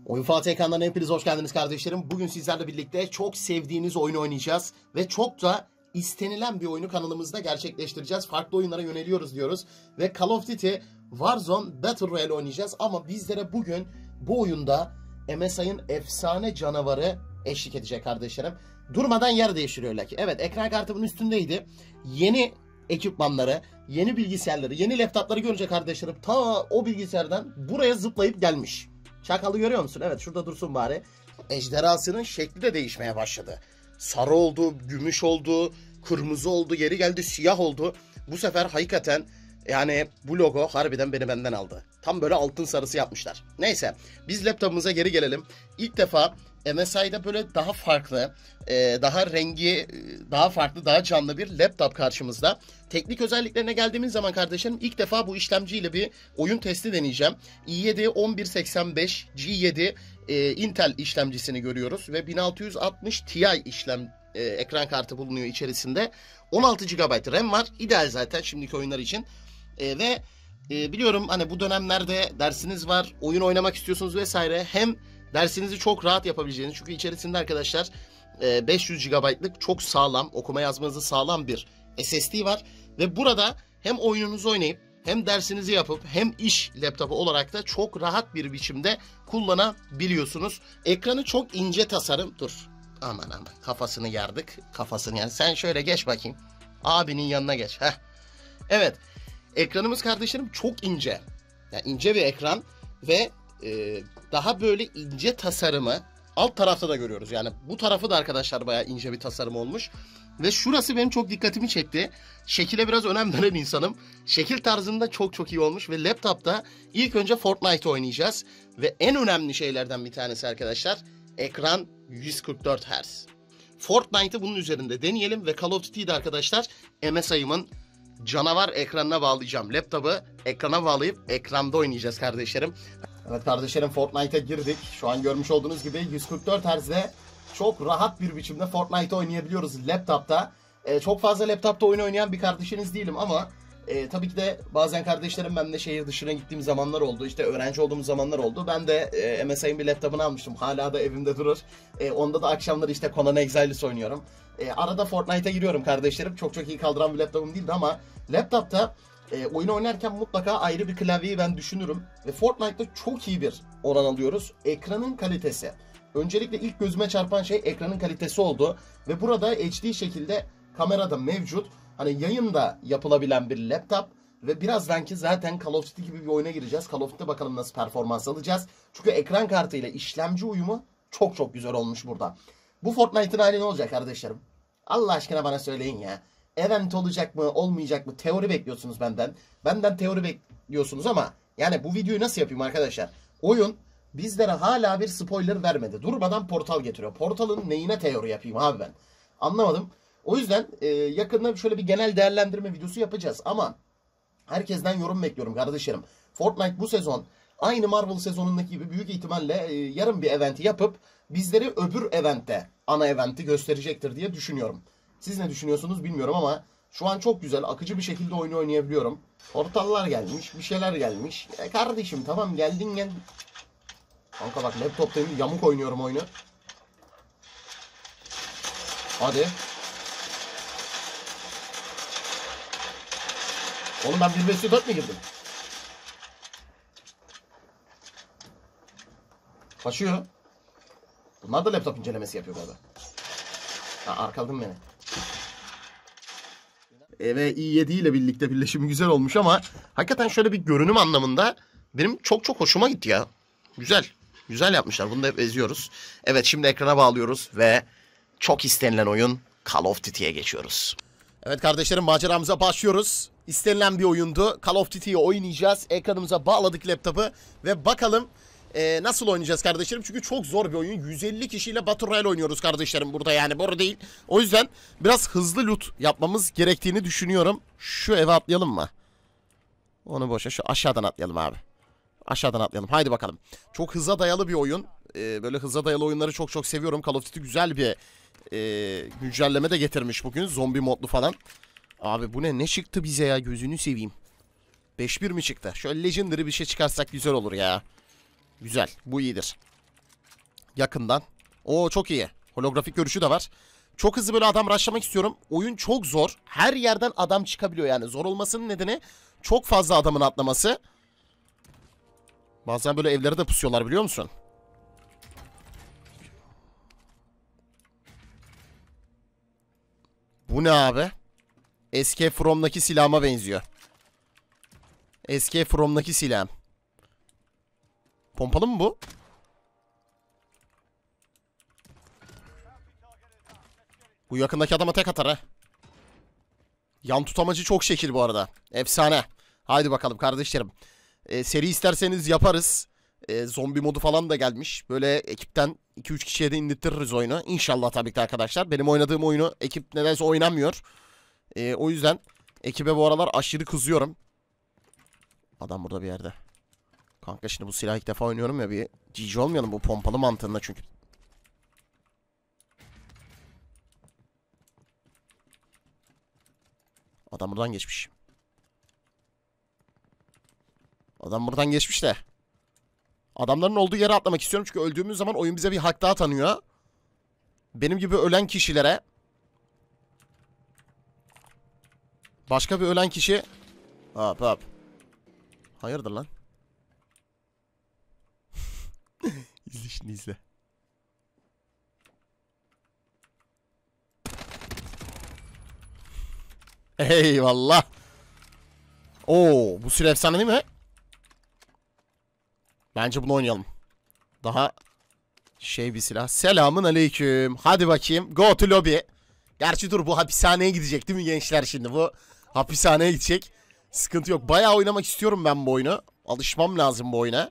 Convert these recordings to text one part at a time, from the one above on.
Oyun Fatih ekranlarına hepiniz hoş geldiniz kardeşlerim. Bugün sizlerle birlikte çok sevdiğiniz oyunu oynayacağız. Ve çok da istenilen bir oyunu kanalımızda gerçekleştireceğiz. Farklı oyunlara yöneliyoruz diyoruz. Ve Call of Duty Warzone Battle Royale oynayacağız. Ama bizlere bugün bu oyunda MSI'ın efsane canavarı eşlik edecek kardeşlerim. Durmadan yer değiştiriyor Lucky. Evet, ekran kartımın üstündeydi. Yeni ekipmanları, yeni bilgisayarları, yeni laptopları görünce kardeşlerim ta o bilgisayardan buraya zıplayıp gelmiş. Çakalı görüyor musun? Evet, şurada dursun bari. Ejderhasının şekli de değişmeye başladı. Sarı oldu, gümüş oldu, kırmızı oldu, geri geldi siyah oldu. Bu sefer hakikaten yani bu logo harbiden beni benden aldı. Tam böyle altın sarısı yapmışlar. Neyse, biz laptopumuza geri gelelim. İlk defa MSI'da böyle daha farklı, daha rengi daha farklı, daha canlı bir laptop karşımızda. Teknik özelliklerine geldiğimiz zaman kardeşlerim ilk defa bu işlemciyle bir oyun testi deneyeceğim. i7 1185 G7 Intel işlemcisini görüyoruz ve 1660 Ti ekran kartı bulunuyor içerisinde. 16 GB RAM var. İdeal zaten şimdiki oyunlar için. Biliyorum hani bu dönemlerde dersiniz var, oyun oynamak istiyorsunuz vesaire. Hem dersinizi çok rahat yapabileceğiniz, çünkü içerisinde arkadaşlar 500 GB'lık çok sağlam, okuma yazmanızı sağlam bir SSD var. Ve burada hem oyununuzu oynayıp hem dersinizi yapıp hem iş laptopu olarak da çok rahat bir biçimde kullanabiliyorsunuz. Ekranı çok ince tasarım. Dur. Aman kafasını yardık. Kafasını yani. Sen şöyle geç bakayım. Abinin yanına geç. Heh. Evet. Ekranımız kardeşlerim çok ince. Yani ince bir ekran ve daha böyle ince tasarımı alt tarafta da görüyoruz. Yani bu tarafı da arkadaşlar bayağı ince bir tasarım olmuş. Ve şurası benim çok dikkatimi çekti. Şekile biraz önem veren insanım. Şekil tarzında çok iyi olmuş ve laptopta ilk önce Fortnite oynayacağız. Ve en önemli şeylerden bir tanesi arkadaşlar, ekran 144 Hz. Fortnite'ı bunun üzerinde deneyelim ve Call of Duty'yi de arkadaşlar MSI'ımın canavar ekranına bağlayacağım. Laptopu ekrana bağlayıp ekranda oynayacağız kardeşlerim. Evet kardeşlerim, Fortnite'a girdik. Şu an görmüş olduğunuz gibi 144 Hz'de çok rahat bir biçimde Fortnite oynayabiliyoruz laptopta. Çok fazla laptopta oyun oynayan bir kardeşiniz değilim ama tabii ki de bazen kardeşlerim benimle şehir dışına gittiğim zamanlar oldu. İşte öğrenci olduğumuz zamanlar oldu. Ben de MSI'nin bir laptopunu almıştım. Hala da evimde durur. Onda da akşamları işte Conan Exiles oynuyorum. Arada Fortnite'a giriyorum kardeşlerim. Çok iyi kaldıran bir laptopum değildi ama laptopta oyun oynarken mutlaka ayrı bir klavyeyi ben düşünürüm. Ve Fortnite'da çok iyi bir oran alıyoruz. Ekranın kalitesi. Öncelikle ilk gözüme çarpan şey ekranın kalitesi oldu. Ve burada HD şekilde kamerada mevcut. Hani yayında yapılabilen bir laptop. Ve birazdan zaten Call of Duty gibi bir oyuna gireceğiz. Call of Duty'de bakalım nasıl performans alacağız. Çünkü ekran kartıyla işlemci uyumu çok güzel olmuş burada. Bu Fortnite'ın hali ne olacak kardeşlerim? Allah aşkına bana söyleyin ya. Event olacak mı, olmayacak mı? Teori bekliyorsunuz benden. Benden teori bekliyorsunuz ama yani bu videoyu nasıl yapayım arkadaşlar? Oyun bizlere hala bir spoiler vermedi. Durmadan Portal getiriyor. Portal'ın neyine teori yapayım abi ben? Anlamadım. O yüzden yakında şöyle bir genel değerlendirme videosu yapacağız. Ama herkesten yorum bekliyorum kardeşlerim. Fortnite bu sezon aynı Marvel sezonundaki gibi büyük ihtimalle yarın bir eventi yapıp bizleri öbür eventte, ana eventi gösterecektir diye düşünüyorum. Siz ne düşünüyorsunuz bilmiyorum ama şu an çok güzel, akıcı bir şekilde oyunu oynayabiliyorum. Portallar gelmiş, bir şeyler gelmiş. Kardeşim tamam geldin gel. Kanka bak laptoptayım, yamuk oynuyorum oyunu. Hadi. Oğlum ben 1.5.4 mi girdim? Kaçıyor. Bunlar da laptop incelemesi yapıyor galiba. Ha, arkaladın beni. Ve i7 ile birlikte birleşimi güzel olmuş ama hakikaten şöyle bir görünüm anlamında benim çok hoşuma gitti ya. Güzel. Güzel yapmışlar. Bunu da hep eziyoruz. Evet, şimdi ekrana bağlıyoruz ve çok istenilen oyun Call of Duty'ye geçiyoruz. Evet kardeşlerim, maceramıza başlıyoruz. İstenilen bir oyundu. Call of Duty'yi oynayacağız. Ekranımıza bağladık laptopu ve bakalım nasıl oynayacağız kardeşlerim? Çünkü çok zor bir oyun. 150 kişiyle Battle Royale oynuyoruz kardeşlerim burada, yani boru değil. O yüzden biraz hızlı loot yapmamız gerektiğini düşünüyorum. Şu eve atlayalım mı? Onu boşa, şu aşağıdan atlayalım abi. Aşağıdan atlayalım. Haydi bakalım. Çok hıza dayalı bir oyun. Böyle hıza dayalı oyunları çok seviyorum. Call of Duty güzel bir güncelleme de getirmiş bugün. Zombi modlu falan. Abi bu ne çıktı bize ya, gözünü seveyim. 5-1 mi çıktı? Şöyle Legendary bir şey çıkarsak güzel olur ya. Güzel. Bu iyidir. Yakından. Oo çok iyi. Holografik görüşü de var. Çok hızlı böyle adam rushlamak istiyorum. Oyun çok zor. Her yerden adam çıkabiliyor yani. Zor olmasının nedeni çok fazla adamın atlaması. Bazen böyle evlere de pusuyorlar biliyor musun? Bu ne abi? Escape From'daki silahıma benziyor. Escape From'daki silahım. Pompalı mı bu? Bu yakındaki adama tek atar ha. Yan tutamacı çok şekil bu arada. Efsane. Haydi bakalım kardeşlerim. Seri isterseniz yaparız. Zombi modu falan da gelmiş. Böyle ekipten 2-3 kişiye de indirtiriz oyunu. İnşallah tabii ki arkadaşlar. Benim oynadığım oyunu ekip nedense oynamıyor. O yüzden ekibe bu aralar aşırı kızıyorum. Adam burada bir yerde. Kanka şimdi bu silahı ilk defa oynuyorum ya, bir GG olmayalım bu pompalı mantığında çünkü. Adam buradan geçmiş. Adam buradan geçmiş de. Adamların olduğu yere atlamak istiyorum çünkü öldüğümüz zaman oyun bize bir hak daha tanıyor. Benim gibi ölen kişilere başka bir ölen kişi... Hop hop. Hayırdır lan? İzle şimdi izle. Eyvallah. Oo, bu silah efsane değil mi? Bence bunu oynayalım. Daha şey bir silah. Selamun aleyküm. Hadi bakayım. Go to lobby. Gerçi dur, bu hapishaneye gidecek değil mi gençler şimdi? Bu hapishaneye gidecek. Sıkıntı yok. Bayağı oynamak istiyorum ben bu oyunu. Alışmam lazım bu oyuna.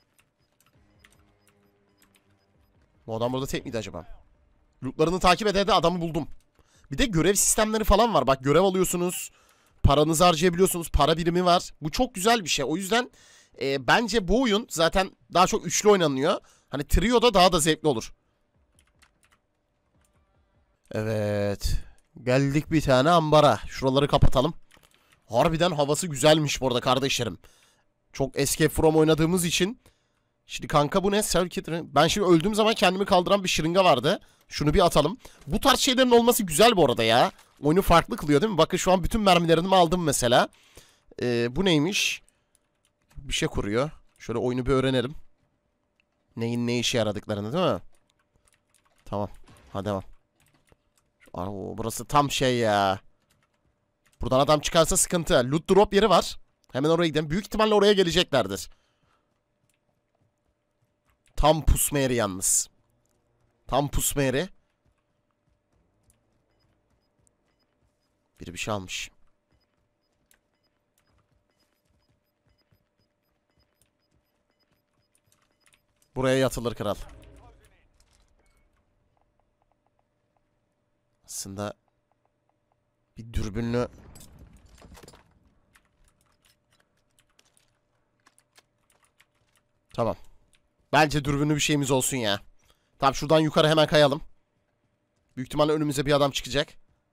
Bu adam burada tek miydi acaba? Lootlarını takip ede de adamı buldum. Bir de görev sistemleri falan var. Bak, görev alıyorsunuz. Paranızı harcayabiliyorsunuz. Para birimi var. Bu çok güzel bir şey. O yüzden bence bu oyun zaten daha çok üçlü oynanıyor. Hani trio'da daha da zevkli olur. Evet. Geldik bir tane ambara. Şuraları kapatalım. Harbiden havası güzelmiş bu arada kardeşlerim. Çok Escape From oynadığımız için. Şimdi kanka bu ne? Ben şimdi öldüğüm zaman kendimi kaldıran bir şırınga vardı. Şunu bir atalım. Bu tarz şeylerin olması güzel bu arada ya. Oyunu farklı kılıyor değil mi? Bakın şu an bütün mermilerimi aldım mesela. Bu neymiş? Bir şey kuruyor. Şöyle oyunu bir öğrenelim. Neyin ne işe yaradıklarını değil mi? Tamam. Hadi devam. Burası tam şey ya. Buradan adam çıkarsa sıkıntı. Loot drop yeri var. Hemen oraya gidelim. Büyük ihtimalle oraya geleceklerdir. Tam pusma yeri yalnız. Tam pusma yeri. Biri bir şey almış. Buraya yatılır kral. Aslında bir dürbünlü... Tamam. Bence dürbünlü bir şeyimiz olsun ya. Tamam, şuradan yukarı hemen kayalım. Büyük ihtimalle önümüze bir adam çıkacak.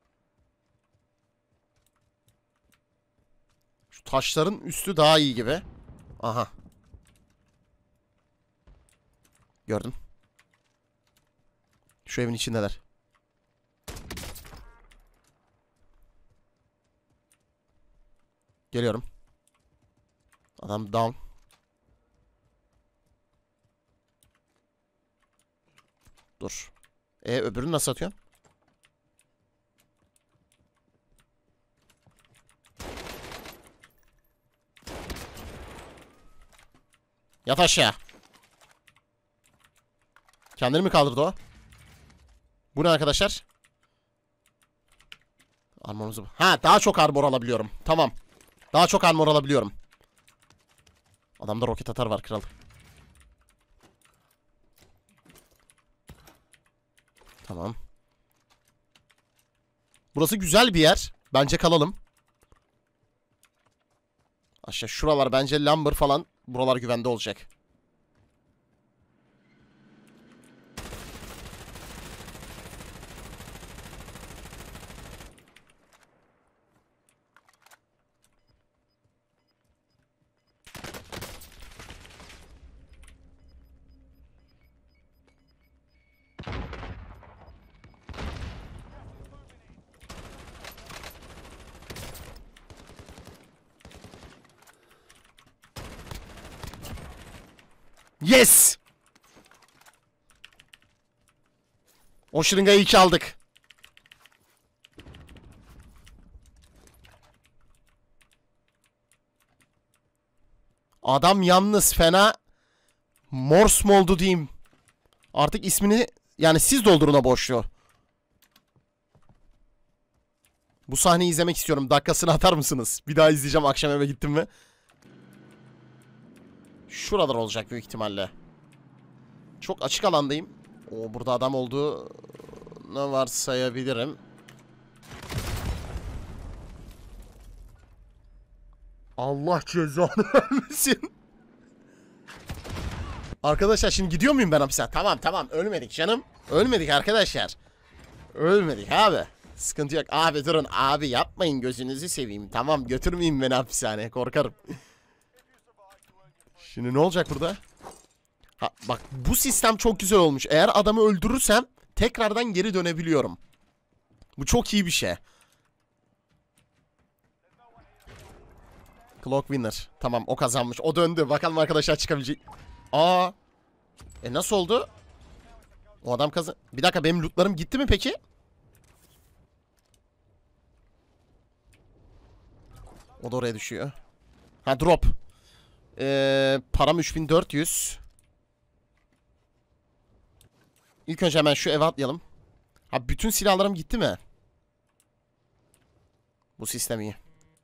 Şu taşların üstü daha iyi gibi. Aha. Gördüm. Şu evin içindeler. Geliyorum. Adam down. Dur. Öbürünü nasıl atıyorsun? Yat aşağı. Kendini mi kaldırdı o? Bu ne arkadaşlar? Armorumuzu... Ha, daha çok armor alabiliyorum. Tamam. Daha çok armor alabiliyorum. Adamda roket atar var kral. Tamam. Burası güzel bir yer. Bence kalalım. Aşağı şuralar bence lumber falan. Buralar güvende olacak. Yes! O şırıngayı 2 aldık. Adam yalnız fena Morse mu oldu diyeyim. Artık ismini yani siz doldurun o boşluğu. Bu sahneyi izlemek istiyorum. Dakikasını atar mısınız? Bir daha izleyeceğim akşam eve gittim mi? Şuralar olacak büyük ihtimalle. Çok açık alandayım. O burada adam olduğunu varsayabilirim. Allah cezanı vermesin. Arkadaşlar şimdi gidiyor muyum ben hapise? Tamam ölmedik canım. Ölmedik arkadaşlar. Ölmedik abi. Sıkıntı yok. Abi durun abi yapmayın gözünüzü seveyim. Tamam götürmeyin beni hapishaneye korkarım. Şimdi ne olacak burada? Ha, bak bu sistem çok güzel olmuş. Eğer adamı öldürürsem tekrardan geri dönebiliyorum. Bu çok iyi bir şey. Clock winner. Tamam o kazanmış. O döndü. Bakalım arkadaşlar çıkabilecek. Aa. Nasıl oldu? O adam kazan... Bir dakika benim lootlarım gitti mi peki? O da oraya düşüyor. Ha drop. Param 3400. İlk önce hemen şu eve atlayalım. Ha bütün silahlarım gitti mi? Bu sistem iyi.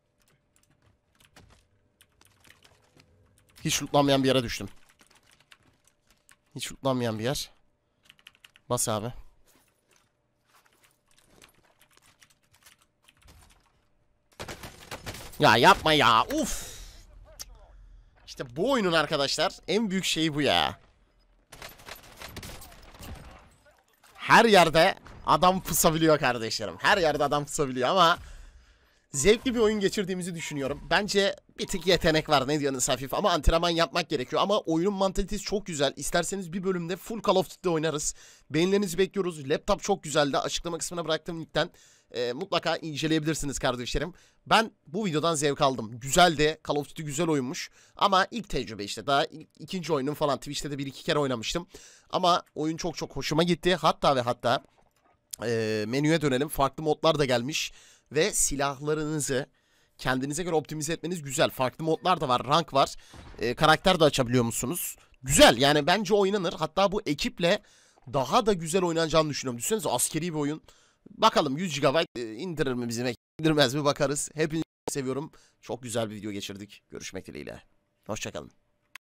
Hiç lootlanmayan bir yere düştüm. Hiç lootlanmayan bir yer. Bas abi. Ya yapma ya. Uf. İşte bu oyunun arkadaşlar en büyük şeyi bu ya. Her yerde adam pusabiliyor kardeşlerim. Her yerde adam pusabiliyor ama zevkli bir oyun geçirdiğimizi düşünüyorum. Bence bir tık yetenek var ne diyorsunuz hafif ama antrenman yapmak gerekiyor. Ama oyunun mantalitesi çok güzel. İsterseniz bir bölümde full Call of Duty'de oynarız. Beğenilerinizi bekliyoruz. Laptop çok güzeldi. Açıklama kısmına bıraktığım linkten mutlaka inceleyebilirsiniz kardeşlerim. Ben bu videodan zevk aldım. Güzeldi. Call of Duty güzel oyunmuş. Ama ilk tecrübe işte. Daha ikinci oyunum falan. Twitch'te de 1-2 kere oynamıştım. Ama oyun çok çok hoşuma gitti. Hatta menüye dönelim. Farklı modlar da gelmiş. Ve silahlarınızı kendinize göre optimize etmeniz güzel. Farklı modlar da var. Rank var. Karakter de açabiliyor musunuz? Güzel. Yani bence oynanır. Hatta bu ekiple daha da güzel oynanacağını düşünüyorum. Düşünsenize askeri bir oyun. Bakalım 100 GB indirir mi bizim ekip? İndirmez mi bakarız. Hepinizi seviyorum. Çok güzel bir video geçirdik. Görüşmek dileğiyle. Hoşçakalın.